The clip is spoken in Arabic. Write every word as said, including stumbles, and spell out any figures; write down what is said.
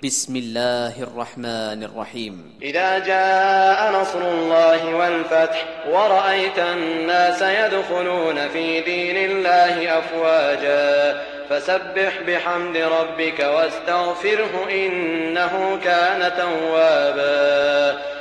بسم الله الرحمن الرحيم. إذا جاء نصر الله والفتح ورأيت الناس يدخلون في دين الله أفواجا فسبح بحمد ربك واستغفره إنه كان توابا